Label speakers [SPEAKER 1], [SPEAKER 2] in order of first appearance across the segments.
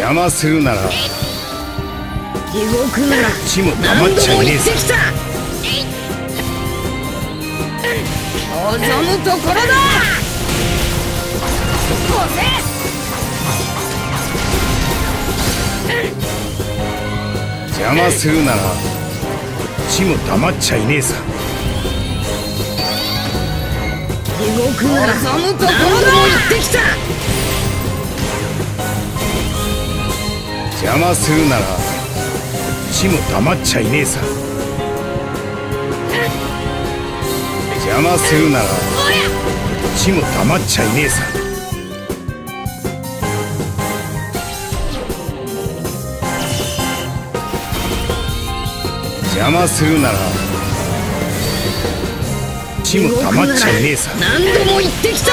[SPEAKER 1] 邪魔するなら
[SPEAKER 2] 地獄なら
[SPEAKER 1] 血も溜まっちゃいねえさ。
[SPEAKER 2] 望むところだ。
[SPEAKER 1] 邪魔するなら血も溜まっちゃいねえさ。
[SPEAKER 2] 地獄なら望むところだ。何度も言ってきた。
[SPEAKER 1] 邪魔するなら血も溜まっちゃいねえさ。邪魔するなら血も溜まっちゃいねえさ。邪魔するなら血も溜まっちゃいねえさ。
[SPEAKER 2] 何度も言ってきた。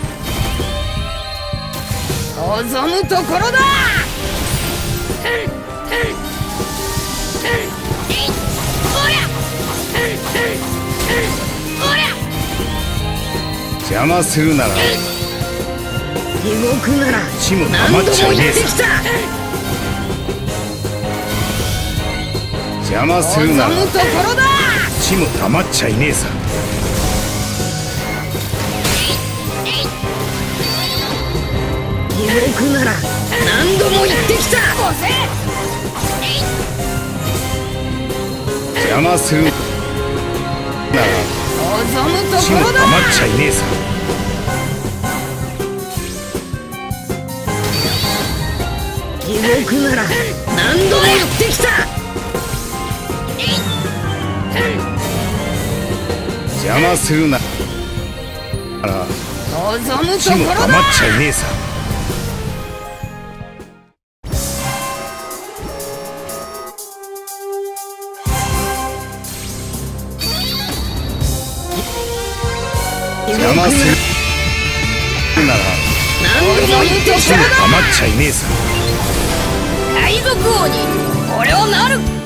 [SPEAKER 2] 望むところだ。
[SPEAKER 1] 邪魔するなら
[SPEAKER 2] 地獄なら
[SPEAKER 1] 血も溜まっちゃいねえさ。邪魔するなら血も溜まっちゃいねえさ。
[SPEAKER 2] 地獄なら何度も言ってきた。
[SPEAKER 1] 邪魔するなら
[SPEAKER 2] 望むと
[SPEAKER 1] 血も
[SPEAKER 2] ころだ。
[SPEAKER 1] 溜まっちゃいねえさ。
[SPEAKER 2] 地獄なら何度も言ってきた。
[SPEAKER 1] 邪魔するなら
[SPEAKER 2] 望むと
[SPEAKER 1] 血も
[SPEAKER 2] ころだ。
[SPEAKER 1] 溜まっちゃいねえさ。邪魔するなら
[SPEAKER 2] 何度も言ってきた。
[SPEAKER 1] 血も溜まっちゃいねえさ。
[SPEAKER 2] 海賊王に俺はなる。